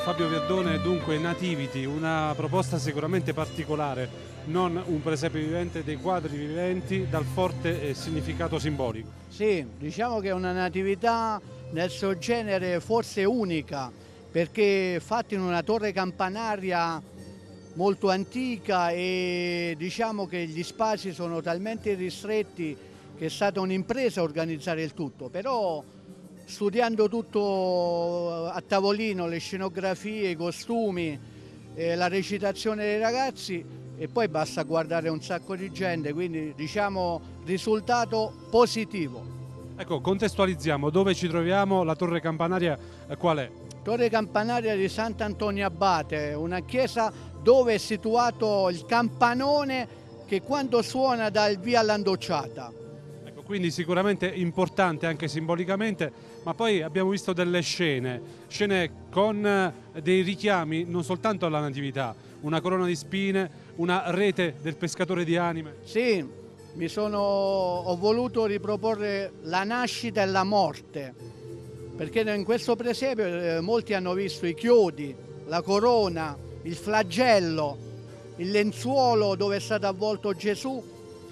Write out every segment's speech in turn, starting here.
Fabio Verdone, dunque Nativity, una proposta sicuramente particolare, non un presepe vivente, dei quadri viventi dal forte significato simbolico. Sì, diciamo che è una natività nel suo genere forse unica, perché fatta in una torre campanaria molto antica e diciamo che gli spazi sono talmente ristretti che è stata un'impresa organizzare il tutto, però studiando tutto a tavolino, le scenografie, i costumi, la recitazione dei ragazzi e poi basta guardare un sacco di gente, quindi diciamo risultato positivo. Ecco, contestualizziamo, dove ci troviamo, la torre campanaria qual è? Torre campanaria di Sant'Antonio Abate, una chiesa dove è situato il campanone che quando suona dà il via all'andocciata. Ecco, quindi sicuramente importante anche simbolicamente, ma poi abbiamo visto delle scene con dei richiami non soltanto alla natività, una corona di spine, una rete del pescatore di anime. Sì, ho voluto riproporre la nascita e la morte, perché in questo presepe molti hanno visto i chiodi, la corona, il flagello, il lenzuolo dove è stato avvolto Gesù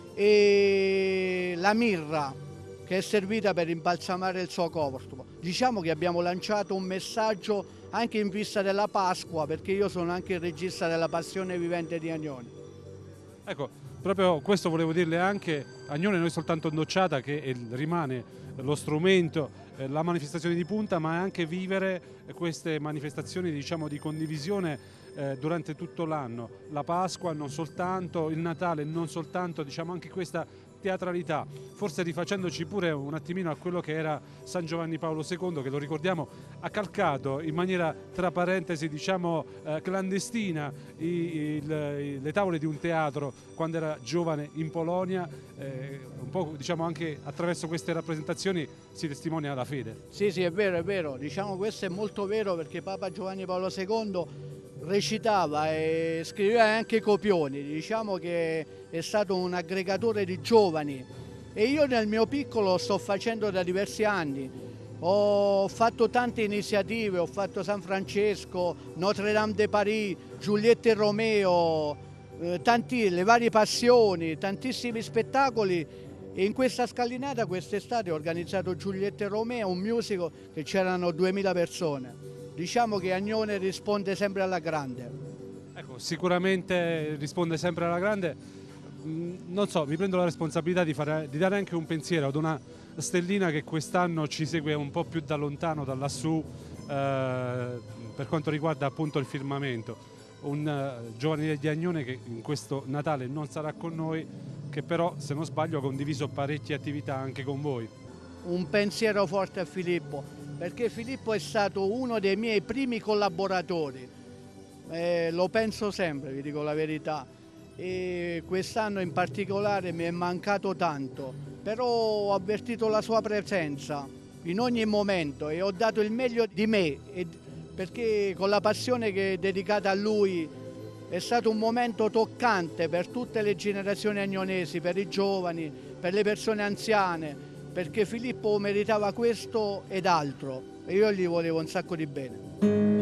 e la mirra che è servita per imbalsamare il suo corpo. Diciamo che abbiamo lanciato un messaggio anche in vista della Pasqua, perché io sono anche il regista della Passione Vivente di Agnone. Ecco, proprio questo volevo dirle anche, Agnone non è soltanto Nocciata che rimane lo strumento, la manifestazione di punta, ma è anche vivere queste manifestazioni, diciamo, di condivisione durante tutto l'anno, la Pasqua non soltanto, il Natale non soltanto, diciamo anche questa teatralità, forse rifacendoci pure un attimino a quello che era San Giovanni Paolo II, che lo ricordiamo ha calcato in maniera tra parentesi diciamo clandestina le tavole di un teatro quando era giovane in Polonia, un po' diciamo anche attraverso queste rappresentazioni si testimonia la fede. Sì, sì, è vero, diciamo questo è molto vero perché Papa Giovanni Paolo II recitava e scriveva anche copioni, diciamo che è stato un aggregatore di giovani e io nel mio piccolo sto facendo da diversi anni. Ho fatto tante iniziative, ho fatto San Francesco, Notre Dame de Paris, Giulietta e Romeo, le varie passioni, tantissimi spettacoli e in questa scalinata quest'estate ho organizzato Giulietta e Romeo, un musical che c'erano 2000 persone. Diciamo che Agnone risponde sempre alla grande. Ecco, sicuramente risponde sempre alla grande. Non so, mi prendo la responsabilità di dare anche un pensiero ad una stellina che quest'anno ci segue un po' più da lontano, da lassù, per quanto riguarda appunto il firmamento. Un giovane di Agnone che in questo Natale non sarà con noi, che però, se non sbaglio, ha condiviso parecchie attività anche con voi. Un pensiero forte a Filippo, perché Filippo è stato uno dei miei primi collaboratori. Lo penso sempre, vi dico la verità. E quest'anno in particolare mi è mancato tanto, però ho avvertito la sua presenza in ogni momento e ho dato il meglio di me, perché con la passione che è dedicata a lui è stato un momento toccante per tutte le generazioni agnonesi, per i giovani, per le persone anziane, perché Filippo meritava questo ed altro e io gli volevo un sacco di bene.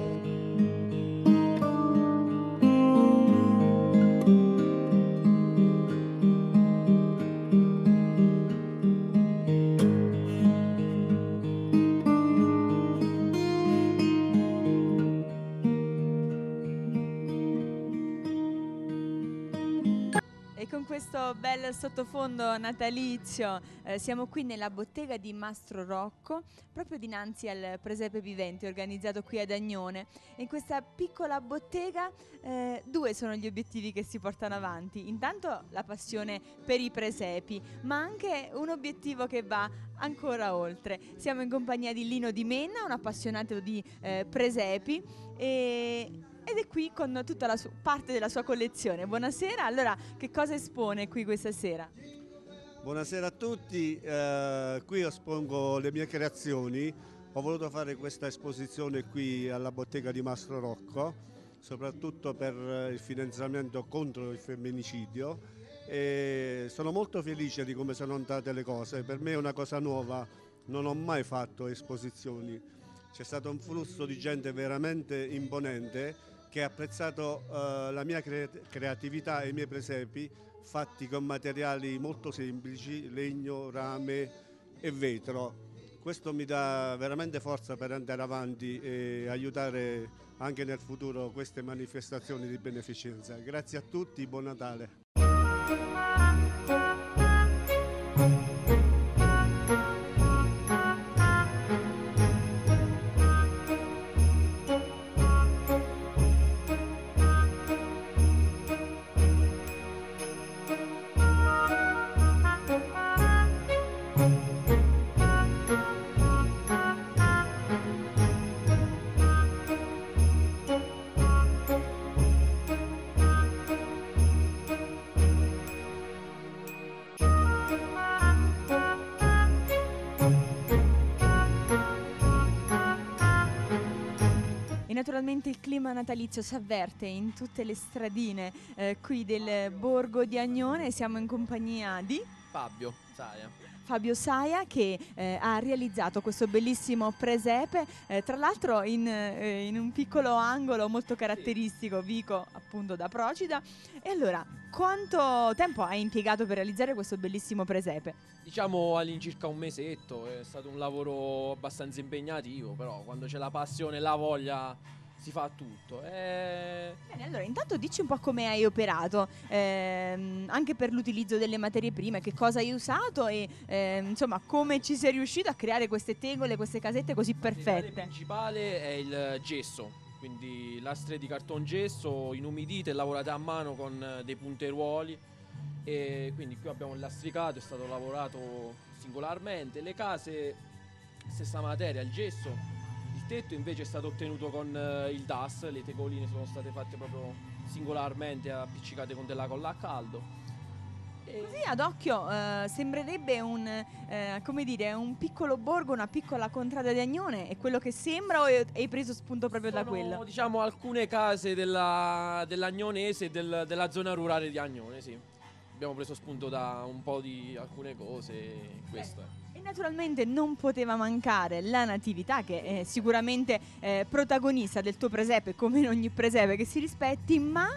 E con questo bel sottofondo natalizio siamo qui nella bottega di Mastro Rocco, proprio dinanzi al presepe vivente organizzato qui ad Agnone. E in questa piccola bottega due sono gli obiettivi che si portano avanti. Intanto la passione per i presepi, ma anche un obiettivo che va ancora oltre. Siamo in compagnia di Lino Di Menna, un appassionato di presepi ed è qui con tutta la parte della sua collezione. Buonasera, allora che cosa espone qui questa sera? Buonasera a tutti, qui espongo le mie creazioni. Ho voluto fare questa esposizione qui alla bottega di Mastro Rocco, soprattutto per il finanziamento contro il femminicidio e sono molto felice di come sono andate le cose. Per me è una cosa nuova, non ho mai fatto esposizioni c'è stato un flusso di gente veramente imponente che ha apprezzato la mia creatività e i miei presepi fatti con materiali molto semplici, legno, rame e vetro. Questo mi dà veramente forza per andare avanti e aiutare anche nel futuro queste manifestazioni di beneficenza. Grazie a tutti, buon Natale. Naturalmente il clima natalizio si avverte in tutte le stradine qui del borgo di Agnone. Siamo in compagnia di Fabio Saia. Fabio Saia, che ha realizzato questo bellissimo presepe, tra l'altro in un piccolo angolo molto caratteristico, Vico appunto da Procida. E allora, quanto tempo hai impiegato per realizzare questo bellissimo presepe? Diciamo all'incirca un mesetto, è stato un lavoro abbastanza impegnativo, però quando c'è la passione e la voglia si fa tutto. Bene, allora intanto dici un po' come hai operato, anche per l'utilizzo delle materie prime, che cosa hai usato e insomma come ci sei riuscito a creare queste tegole, queste casette così perfette. Il principale è il gesso, quindi lastre di cartongesso inumidite e lavorate a mano con dei punteruoli. E quindi qui abbiamo il lastricato, è stato lavorato singolarmente. Le case, stessa materia, il gesso. Il tetto invece è stato ottenuto con il DAS, le tegoline sono state fatte proprio singolarmente, appiccicate con della colla a caldo. Così ad occhio sembrerebbe come dire, un piccolo borgo, una piccola contrada di Agnone. È quello che sembra, o hai preso spunto proprio da quello? Diciamo alcune case dell'agnonese e della zona rurale di Agnone, sì. Abbiamo preso spunto da un po' di alcune cose, questo è. E naturalmente non poteva mancare la natività, che è sicuramente protagonista del tuo presepe, come in ogni presepe che si rispetti, ma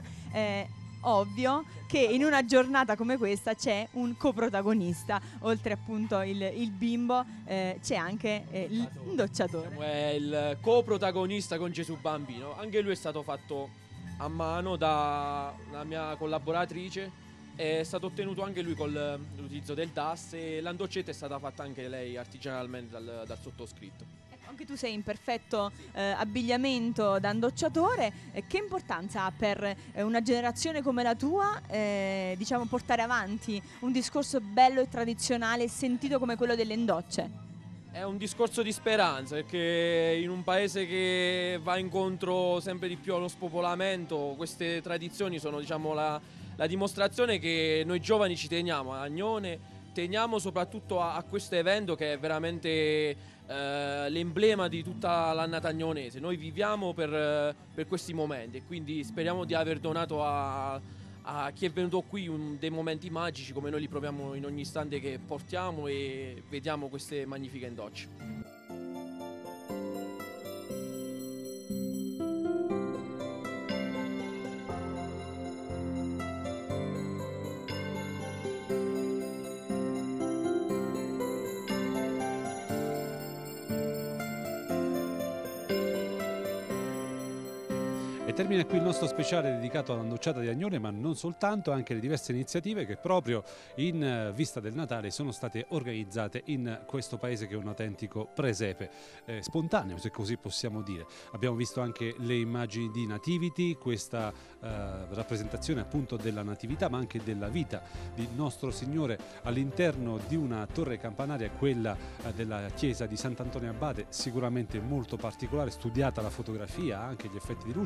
ovvio che in una giornata come questa c'è un coprotagonista. Oltre appunto il bimbo c'è anche l'indocciatore. Diciamo è il coprotagonista con Gesù Bambino. Anche lui è stato fatto a mano dalla mia collaboratrice. È stato ottenuto anche lui con l'utilizzo del DAS e l'andoccetta è stata fatta anche lei artigianalmente dal sottoscritto. Anche tu sei in perfetto abbigliamento da andocciatore. Che importanza ha per una generazione come la tua diciamo portare avanti un discorso bello e tradizionale sentito come quello delle indocce? È un discorso di speranza, perché in un paese che va incontro sempre di più allo spopolamento, queste tradizioni sono, diciamo, la dimostrazione che noi giovani ci teniamo a Agnone, teniamo soprattutto a questo evento che è veramente l'emblema di tutta l'annata agnonese. Noi viviamo per questi momenti e quindi speriamo di aver donato a chi è venuto qui dei momenti magici come noi li proviamo in ogni istante che portiamo e vediamo queste magnifiche indocce. E termina qui il nostro speciale dedicato all'andocciata di Agnone, ma non soltanto, anche le diverse iniziative che proprio in vista del Natale sono state organizzate in questo paese che è un autentico presepe, spontaneo se così possiamo dire. Abbiamo visto anche le immagini di Nativity, questa rappresentazione appunto della natività ma anche della vita di Nostro Signore all'interno di una torre campanaria, quella della chiesa di Sant'Antonio Abate, sicuramente molto particolare, studiata la fotografia, anche gli effetti di luce,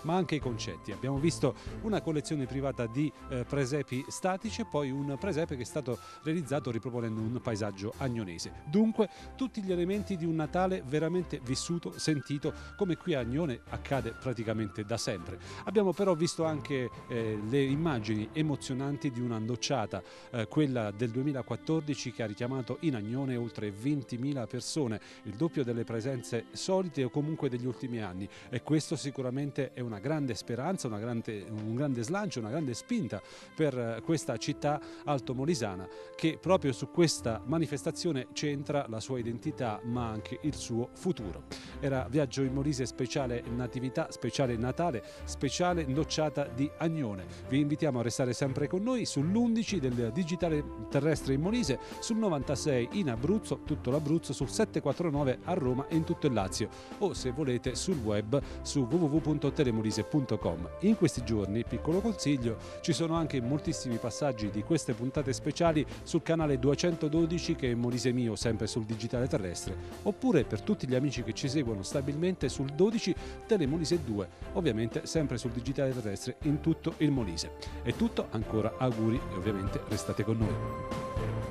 ma anche i concetti. Abbiamo visto una collezione privata di presepi statici e poi un presepe che è stato realizzato riproponendo un paesaggio agnonese. Dunque tutti gli elementi di un Natale veramente vissuto, sentito, come qui a Agnone accade praticamente da sempre. Abbiamo però visto anche le immagini emozionanti di una andocciata, quella del 2014, che ha richiamato in Agnone oltre 20.000 persone, il doppio delle presenze solite o comunque degli ultimi anni, e questo sicuramente è una grande speranza, un grande slancio, una grande spinta per questa città altomolisana, che proprio su questa manifestazione centra la sua identità ma anche il suo futuro. Era Viaggio in Molise speciale Natività, speciale Natale, speciale Ndocciata di Agnone. Vi invitiamo a restare sempre con noi sull'11 del digitale terrestre in Molise, sul 96 in Abruzzo, tutto l'Abruzzo, sul 749 a Roma e in tutto il Lazio, o se volete sul web su www.telemolise.com. In questi giorni, piccolo consiglio, ci sono anche moltissimi passaggi di queste puntate speciali sul canale 212 che è Molise Mio, sempre sul digitale terrestre, oppure per tutti gli amici che ci seguono stabilmente sul 12 Telemolise 2, ovviamente sempre sul digitale terrestre in tutto il Molise. È tutto, ancora auguri e ovviamente restate con noi.